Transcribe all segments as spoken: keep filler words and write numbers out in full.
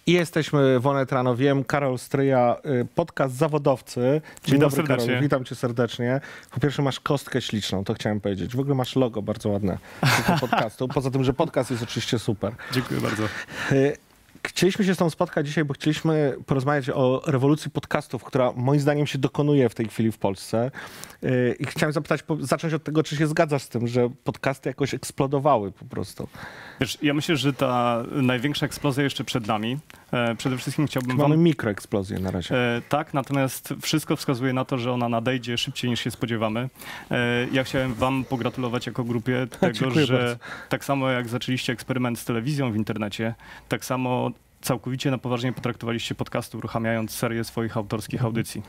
I jesteśmy w Onet Rano. Wiem, Karol Stryja, podcast Zawodowcy. Dzień Witam dobry, serdecznie. Karol. Witam cię serdecznie. Po pierwsze masz kostkę śliczną, to chciałem powiedzieć. W ogóle masz logo bardzo ładne tego podcastu. Poza tym, że podcast jest oczywiście super. Dziękuję bardzo. Chcieliśmy się z tą spotkać dzisiaj, bo chcieliśmy porozmawiać o rewolucji podcastów, która moim zdaniem się dokonuje w tej chwili w Polsce. I chciałem zapytać, zacząć od tego, czy się zgadzasz z tym, że podcasty jakoś eksplodowały po prostu. Wiesz, ja myślę, że ta największa eksplozja jeszcze przed nami. Przede wszystkim chciałbym Mamy wam... mikroeksplozję na razie. E, tak, natomiast wszystko wskazuje na to, że ona nadejdzie szybciej niż się spodziewamy. E, ja chciałem wam pogratulować jako grupie tego, Dziękuję że bardzo. tak samo jak zaczęliście eksperyment z telewizją w internecie, tak samo całkowicie na poważnie potraktowaliście podcasty, uruchamiając serię swoich autorskich audycji.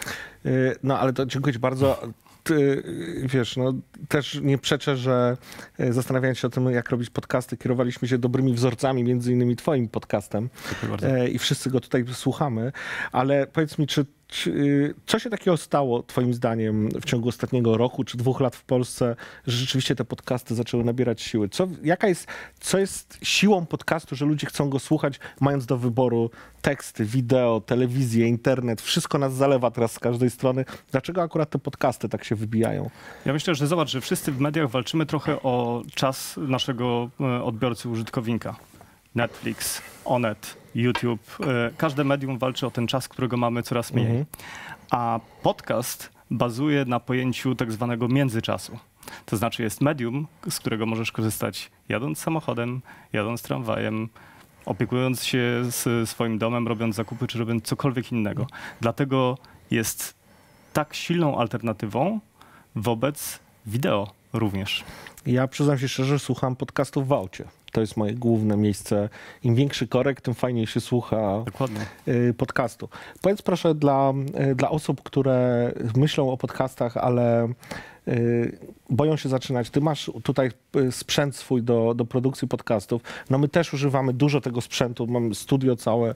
No ale to dziękuję ci bardzo. Ty, wiesz, no też nie przeczę, że zastanawiając się o tym, jak robić podcasty, kierowaliśmy się dobrymi wzorcami, między innymi twoim podcastem. I wszyscy go tutaj słuchamy. Ale powiedz mi, czy, czy co się takiego stało twoim zdaniem w ciągu ostatniego roku czy dwóch lat w Polsce, że rzeczywiście te podcasty zaczęły nabierać siły? Co, jaka jest, co jest siłą podcastu, że ludzie chcą go słuchać, mając do wyboru teksty, wideo, telewizję, internet, wszystko nas zalewa teraz z każdej strony. Dlaczego akurat te podcasty tak się wybijają? Ja myślę, że zobacz, że wszyscy w mediach walczymy trochę o czas naszego odbiorcy, użytkownika. Netflix, Onet, YouTube. Każde medium walczy o ten czas, którego mamy coraz mniej. Mhm. A podcast bazuje na pojęciu tak zwanego międzyczasu. To znaczy jest medium, z którego możesz korzystać jadąc samochodem, jadąc tramwajem, opiekując się z swoim domem, robiąc zakupy czy robiąc cokolwiek innego. Mhm. Dlatego jest tak silną alternatywą wobec wideo również. Ja przyznam się szczerze, słucham podcastów w aucie. To jest moje główne miejsce. Im większy korek, tym fajniej się słucha Dokładnie. podcastu. Powiedz proszę dla, dla osób, które myślą o podcastach, ale boją się zaczynać. Ty masz tutaj sprzęt swój do, do produkcji podcastów. No my też używamy dużo tego sprzętu. Mamy studio całe.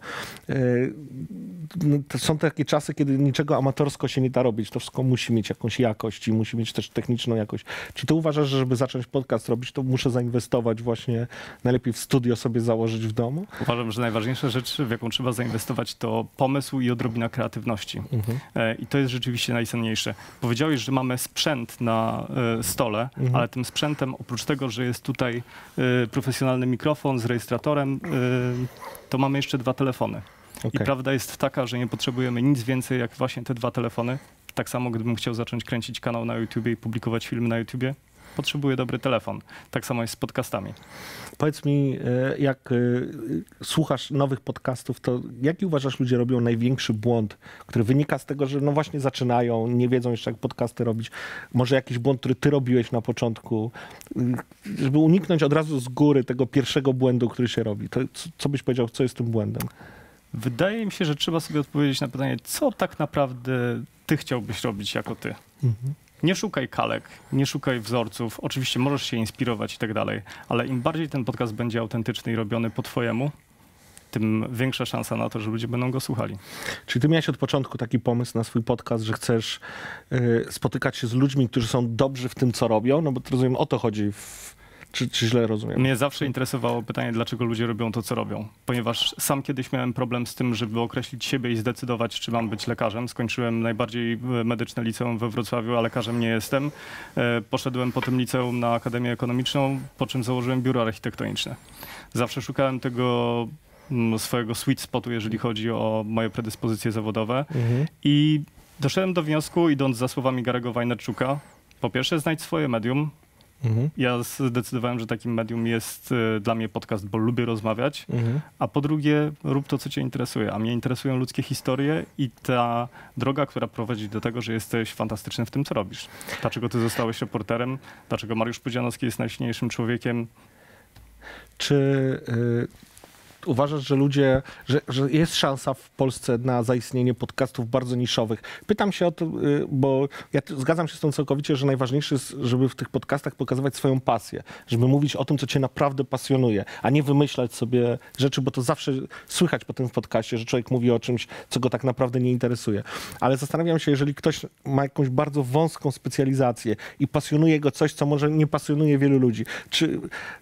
To są takie czasy, kiedy niczego amatorsko się nie da robić. To wszystko musi mieć jakąś jakość i musi mieć też techniczną jakość. Czy ty uważasz, że żeby zacząć podcast robić, to muszę zainwestować właśnie najlepiej w studio sobie założyć w domu? Uważam, że najważniejsza rzecz, w jaką trzeba zainwestować, to pomysł i odrobina kreatywności. Mhm. I to jest rzeczywiście najcenniejsze. Powiedziałeś, że mamy sprzęt na y, stole, mhm. ale tym sprzętem, oprócz tego, że jest tutaj y, profesjonalny mikrofon z rejestratorem, y, to mamy jeszcze dwa telefony. Okay. I prawda jest taka, że nie potrzebujemy nic więcej jak właśnie te dwa telefony. Tak samo, gdybym chciał zacząć kręcić kanał na YouTubie i publikować filmy na YouTubie, potrzebuję dobry telefon. Tak samo jest z podcastami. Powiedz mi, jak słuchasz nowych podcastów, to jaki uważasz ludzie robią największy błąd, który wynika z tego, że no właśnie zaczynają, nie wiedzą jeszcze jak podcasty robić. Może jakiś błąd, który ty robiłeś na początku, żeby uniknąć od razu z góry tego pierwszego błędu, który się robi. To co byś powiedział, co jest tym błędem? Wydaje mi się, że trzeba sobie odpowiedzieć na pytanie, co tak naprawdę ty chciałbyś robić jako ty. Mhm. Nie szukaj kalek, nie szukaj wzorców. Oczywiście możesz się inspirować i tak dalej, ale im bardziej ten podcast będzie autentyczny i robiony po twojemu, tym większa szansa na to, że ludzie będą go słuchali. Czyli ty miałeś od początku taki pomysł na swój podcast, że chcesz y, spotykać się z ludźmi, którzy są dobrzy w tym, co robią? No bo to rozumiem, o to chodzi w... Czy, czy źle rozumiem? Mnie zawsze interesowało pytanie, dlaczego ludzie robią to, co robią. Ponieważ sam kiedyś miałem problem z tym, żeby określić siebie i zdecydować, czy mam być lekarzem. Skończyłem najbardziej medyczne liceum we Wrocławiu, a lekarzem nie jestem. Poszedłem po tym liceum na Akademię Ekonomiczną, po czym założyłem biuro architektoniczne. Zawsze szukałem tego swojego sweet spotu, jeżeli chodzi o moje predyspozycje zawodowe. Mhm. I doszedłem do wniosku, idąc za słowami Garego Vaynerchuka, po pierwsze znajdź swoje medium. Mhm. Ja zdecydowałem, że takim medium jest y, dla mnie podcast, bo lubię rozmawiać, mhm. a po drugie rób to, co cię interesuje. A mnie interesują ludzkie historie i ta droga, która prowadzi do tego, że jesteś fantastyczny w tym, co robisz. Dlaczego ty zostałeś reporterem? Dlaczego Mariusz Pudzianowski jest najsilniejszym człowiekiem? Czy... Y Uważasz, że ludzie, że, że jest szansa w Polsce na zaistnienie podcastów bardzo niszowych? Pytam się o to, bo ja zgadzam się z tym całkowicie, że najważniejsze jest, żeby w tych podcastach pokazywać swoją pasję, żeby mówić o tym, co cię naprawdę pasjonuje, a nie wymyślać sobie rzeczy, bo to zawsze słychać po tym w podcaście, że człowiek mówi o czymś, co go tak naprawdę nie interesuje. Ale zastanawiam się, jeżeli ktoś ma jakąś bardzo wąską specjalizację i pasjonuje go coś, co może nie pasjonuje wielu ludzi, czy...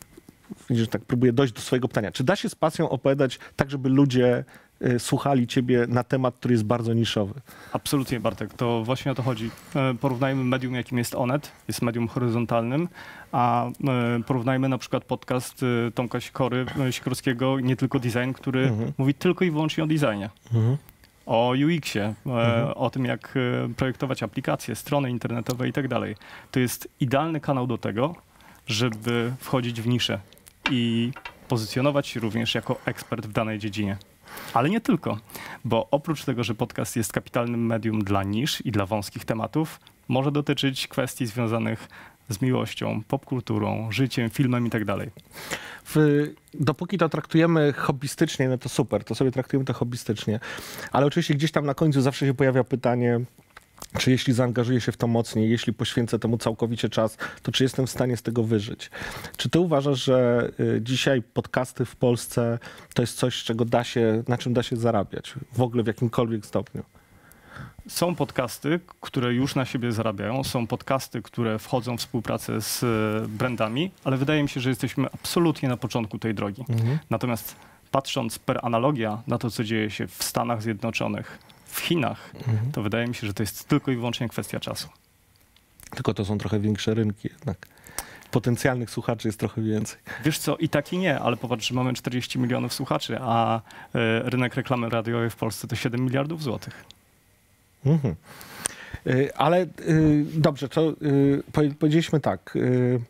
widzisz, tak próbuję dojść do swojego pytania. Czy da się z pasją opowiadać tak, żeby ludzie y, słuchali ciebie na temat, który jest bardzo niszowy? Absolutnie, Bartek. To właśnie o to chodzi. E, Porównajmy medium, jakim jest Onet. Jest medium horyzontalnym, a e, porównajmy na przykład podcast e, Tomka Sikory, e, Sikorskiego, Nie Tylko Design, który Mhm. mówi tylko i wyłącznie o designie. Mhm. O U X-ie, e, Mhm. o tym, jak e, projektować aplikacje, strony internetowe i tak dalej. To jest idealny kanał do tego, żeby wchodzić w niszę i pozycjonować się również jako ekspert w danej dziedzinie. Ale nie tylko, bo oprócz tego, że podcast jest kapitalnym medium dla nisz i dla wąskich tematów, może dotyczyć kwestii związanych z miłością, popkulturą, życiem, filmem i tak dalej. W, dopóki to traktujemy hobbystycznie, no to super, to sobie traktujemy to hobbystycznie. Ale oczywiście gdzieś tam na końcu zawsze się pojawia pytanie, czy jeśli zaangażuję się w to mocniej, jeśli poświęcę temu całkowicie czas, to czy jestem w stanie z tego wyżyć? Czy ty uważasz, że y, dzisiaj podcasty w Polsce to jest coś, z czego da się, na czym da się zarabiać? W ogóle w jakimkolwiek stopniu? Są podcasty, które już na siebie zarabiają, są podcasty, które wchodzą w współpracę z e, brandami, ale wydaje mi się, że jesteśmy absolutnie na początku tej drogi. Mhm. Natomiast patrząc per analogia na to, co dzieje się w Stanach Zjednoczonych, w Chinach, Mhm. to wydaje mi się, że to jest tylko i wyłącznie kwestia czasu. Tylko to są trochę większe rynki jednak. Potencjalnych słuchaczy jest trochę więcej. Wiesz co, i tak i nie, ale popatrz, że mamy czterdzieści milionów słuchaczy, a e, rynek reklamy radiowej w Polsce to siedem miliardów złotych. Mhm. Y, Ale y, dobrze, to y, powie- powiedzieliśmy tak. y,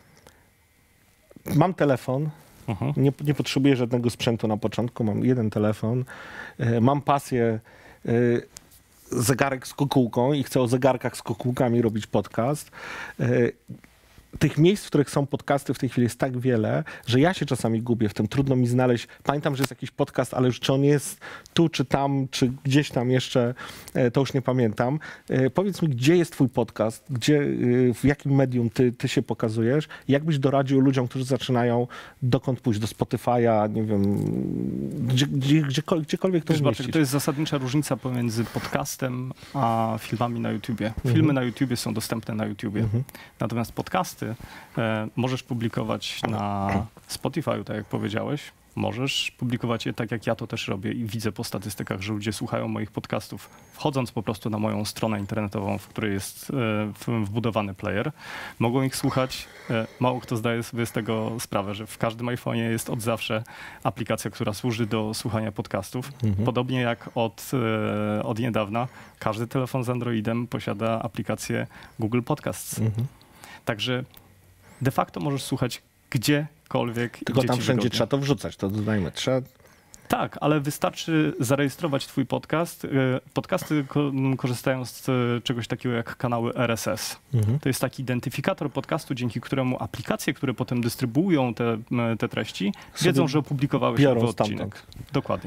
Mam telefon, Mhm. nie, nie potrzebuję żadnego sprzętu na początku, mam jeden telefon, y, mam pasję y, zegarek z kukułką i chcę o zegarkach z kukułkami robić podcast. Y, Tych miejsc, w których są podcasty w tej chwili jest tak wiele, że ja się czasami gubię w tym. Trudno mi znaleźć. Pamiętam, że jest jakiś podcast, ale już czy on jest tu, czy tam, czy gdzieś tam jeszcze, e, to już nie pamiętam. E, Powiedz mi, gdzie jest twój podcast? Gdzie, e, w jakim medium ty, ty się pokazujesz? Jak byś doradził ludziom, którzy zaczynają, dokąd pójść? Do Spotify'a, nie wiem, gdzie, gdzie, gdziekolwiek, gdziekolwiek to Wiesz, Bartek, zmieścić? to jest zasadnicza różnica pomiędzy podcastem a filmami na YouTubie. Filmy Mhm. na YouTubie są dostępne na YouTubie. Mhm. Natomiast podcasty e, możesz publikować na Spotify'u, tak jak powiedziałeś. Możesz publikować je tak, jak ja to też robię i widzę po statystykach, że ludzie słuchają moich podcastów, wchodząc po prostu na moją stronę internetową, w której jest e, w- wbudowany player. Mogą ich słuchać. E, mało kto zdaje sobie z tego sprawę, że w każdym iPhone'ie jest od zawsze aplikacja, która służy do słuchania podcastów. Mhm. Podobnie jak od, e, od niedawna każdy telefon z Androidem posiada aplikację Google Podcasts. Mhm. Także de facto możesz słuchać gdziekolwiek. Tylko gdzie tam ci wszędzie wygodnie. trzeba to wrzucać, to dodajmy. Trzeba... Tak, ale wystarczy zarejestrować twój podcast. E, Podcasty ko- m, korzystają z e, czegoś takiego jak kanały R S S. Mhm. To jest taki identyfikator podcastu, dzięki któremu aplikacje, które potem dystrybuują te, m, te treści, Sobie wiedzą, że opublikowałeś biorą nowy odcinek. stamtąd. Dokładnie.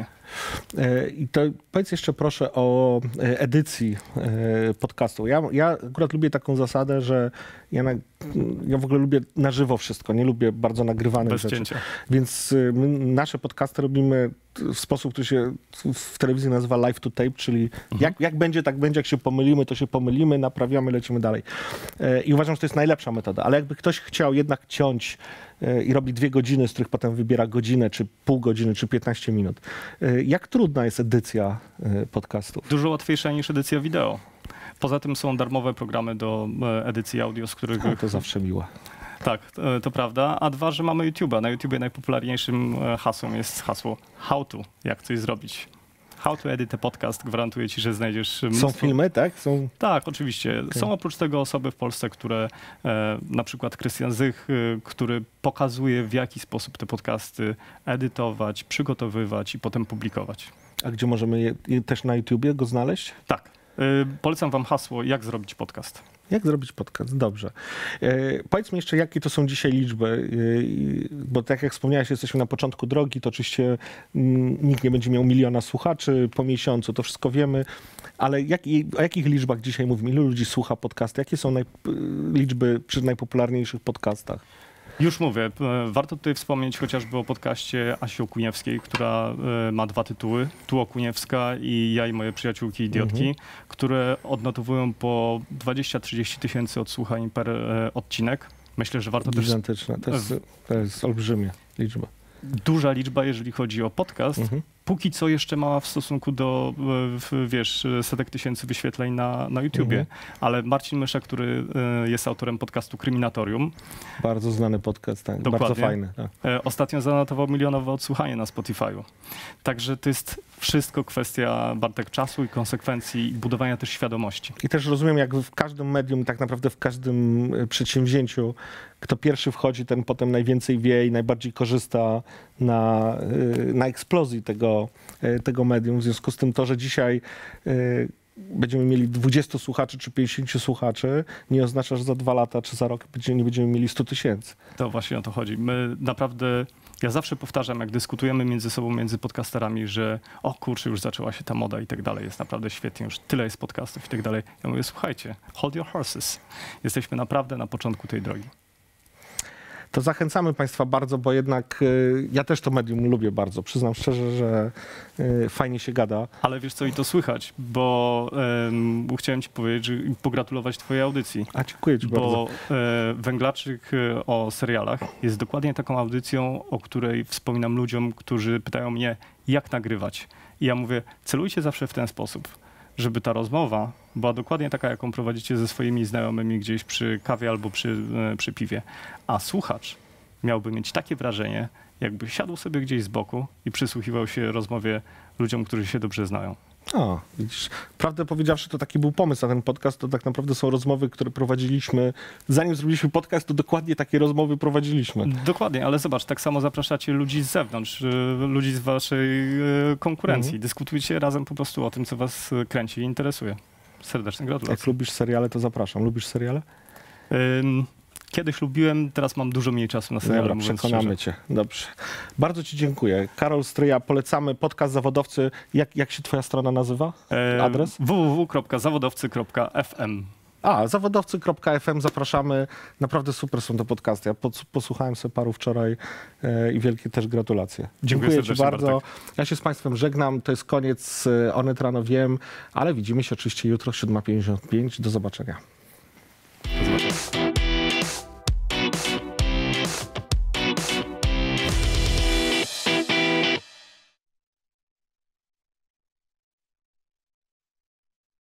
E, I to powiedz jeszcze proszę o e, edycji e, podcastu. Ja, ja akurat lubię taką zasadę, że ja, na, ja w ogóle lubię na żywo wszystko, nie lubię bardzo nagrywanych Bez rzeczy. cięcia. Więc y, my nasze podcasty robimy w sposób, który się w telewizji nazywa live to tape, czyli Mhm. jak, jak będzie, tak będzie, jak się pomylimy, to się pomylimy, naprawiamy, lecimy dalej. E, I uważam, że to jest najlepsza metoda, ale jakby ktoś chciał jednak ciąć e, i robi dwie godziny, z których potem wybiera godzinę, czy pół godziny, czy piętnaście minut. E, Jak trudna jest edycja e, podcastów? Dużo łatwiejsza niż edycja wideo. Poza tym są darmowe programy do e, edycji audio, z których... No, to zawsze miłe. Tak, e, to prawda. A dwa, że mamy YouTube'a. Na YouTubie najpopularniejszym e, hasłem jest hasło how to, jak coś zrobić. How to edit a podcast. Gwarantuję ci, że znajdziesz Są mnóstwo... filmy, tak? Są... Tak, oczywiście. Są oprócz tego osoby w Polsce, które, e, na przykład Krystian Zych, e, który pokazuje, w jaki sposób te podcasty edytować, przygotowywać i potem publikować. A gdzie możemy je, je też na YouTubie go znaleźć? Tak. E, polecam wam hasło, jak zrobić podcast. Jak zrobić podcast? Dobrze. E, powiedz mi jeszcze, jakie to są dzisiaj liczby, e, bo tak jak wspomniałeś, jesteśmy na początku drogi, to oczywiście mm, nikt nie będzie miał miliona słuchaczy po miesiącu, to wszystko wiemy, ale jak, o jakich liczbach dzisiaj mówimy? Ilu ludzi słucha podcasty? Jakie są naj, liczby przy najpopularniejszych podcastach? Już mówię, e, warto tutaj wspomnieć chociażby o podcaście Asi Okuniewskiej, która e, ma dwa tytuły, Tu Okuniewska i Ja i moje przyjaciółki idiotki, Mhm. które odnotowują po dwadzieścia trzydzieści tysięcy odsłuchań per e, odcinek. Myślę, że warto też... Gigantyczne. To jest, to jest olbrzymia liczba. Duża liczba, jeżeli chodzi o podcast. Mhm. Póki co jeszcze mała w stosunku do, w, wiesz, setek tysięcy wyświetleń na, na YouTubie, Mhm. ale Marcin Mysza, który jest autorem podcastu Kryminatorium. Bardzo znany podcast, tak. Dokładnie. Bardzo fajny. Tak. Ostatnio zanotował milionowe odsłuchanie na Spotify'u. Także to jest wszystko kwestia, Bartek, czasu i konsekwencji i budowania też świadomości. I też rozumiem, jak w każdym medium, tak naprawdę w każdym przedsięwzięciu, kto pierwszy wchodzi, ten potem najwięcej wie i najbardziej korzysta na, na eksplozji tego, tego medium. W związku z tym to, że dzisiaj będziemy mieli dwudziestu słuchaczy czy pięćdziesięciu słuchaczy, nie oznacza, że za dwa lata czy za rok nie będziemy mieli stu tysięcy. To właśnie o to chodzi. My naprawdę, ja zawsze powtarzam, jak dyskutujemy między sobą, między podcasterami, że o kurczę, już zaczęła się ta moda i tak dalej, jest naprawdę świetnie, już tyle jest podcastów i tak dalej. Ja mówię, słuchajcie, hold your horses. Jesteśmy naprawdę na początku tej drogi. To zachęcamy Państwa bardzo, bo jednak y, ja też to medium lubię bardzo. Przyznam szczerze, że y, fajnie się gada. Ale wiesz co, i to słychać, bo um, chciałem ci powiedzieć, że pogratulować twojej audycji. A dziękuję ci bardzo. Bo e, Węglaczyk o serialach jest dokładnie taką audycją, o której wspominam ludziom, którzy pytają mnie, jak nagrywać. I ja mówię, celujcie zawsze w ten sposób, żeby ta rozmowa była dokładnie taka, jaką prowadzicie ze swoimi znajomymi gdzieś przy kawie albo przy, przy piwie. A słuchacz miałby mieć takie wrażenie, jakby siadł sobie gdzieś z boku i przysłuchiwał się rozmowie ludziom, którzy się dobrze znają. O, widzisz. Prawdę powiedziawszy, to taki był pomysł na ten podcast. To tak naprawdę są rozmowy, które prowadziliśmy. Zanim zrobiliśmy podcast, to dokładnie takie rozmowy prowadziliśmy. Dokładnie, ale zobacz, tak samo zapraszacie ludzi z zewnątrz, ludzi z waszej konkurencji. Mhm. Dyskutujcie razem po prostu o tym, co was kręci i interesuje. Serdeczne gratulacje. Jak lubisz seriale, to zapraszam. Lubisz seriale? Ym, kiedyś lubiłem, teraz mam dużo mniej czasu na seriale. Dobra, przekonamy cię. Dobrze. Bardzo ci dziękuję. Karol Stryja, polecamy podcast Zawodowcy. Jak, jak się twoja strona nazywa? Adres? w w w kropka zawodowcy kropka f m. A, zawodowcy kropka f m, zapraszamy. Naprawdę super są te podcasty. Ja posłuchałem sobie paru wczoraj e, i wielkie też gratulacje. Dziękuję, Dziękuję ci bardzo. Bartek. Ja się z Państwem żegnam. To jest koniec Onet Rano Wiem, ale widzimy się oczywiście jutro siódma pięćdziesiąt pięć. Do zobaczenia.